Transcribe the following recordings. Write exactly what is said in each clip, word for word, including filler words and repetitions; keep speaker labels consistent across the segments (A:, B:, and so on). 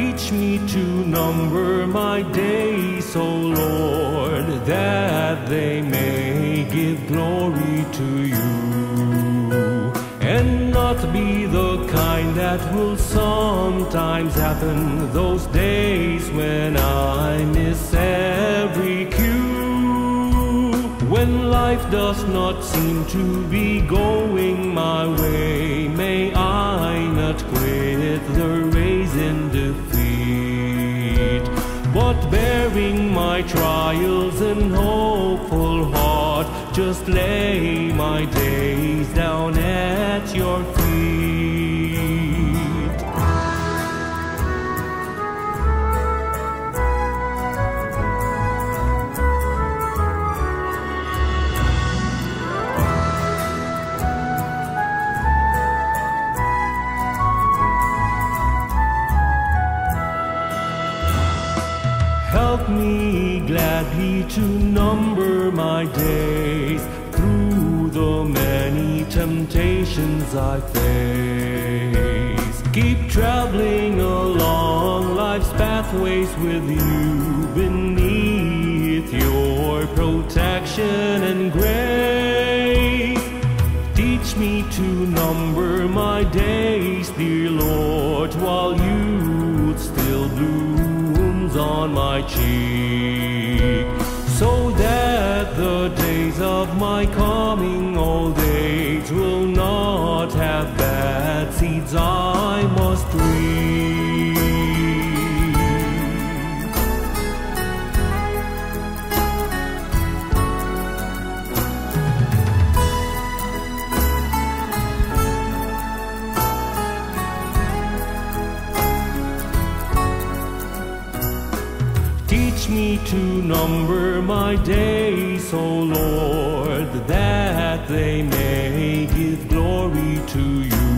A: Teach me to number my days, O Lord, that they may give glory to you, and not be the kind that will sometimes happen, those days when I miss every cue, when life does not seem to be going my way. May I not quit the race in defeat, but bearing my trials in hopeful heart, just lay my days down at your feet. Help me gladly to number my days through the many temptations I face. Keep traveling along life's pathways with you, beneath your protection and grace. Teach me to number my days, dear Lord, while youth still blooms on my cheek, so that the days of my coming old age will not have bad seeds I must reap. Teach me to number my days, O Lord, that they may give glory to you,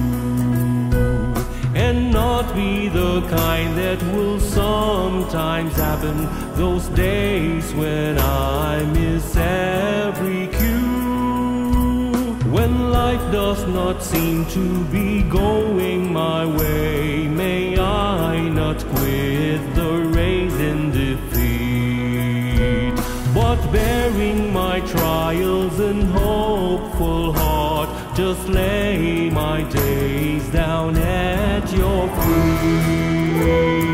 A: and not be the kind that will sometimes happen, those days when I miss every cue, when life does not seem to be going my way. May I not quit the race in defeat, but bearing my trials in hopeful heart, just lay my days down at your feet.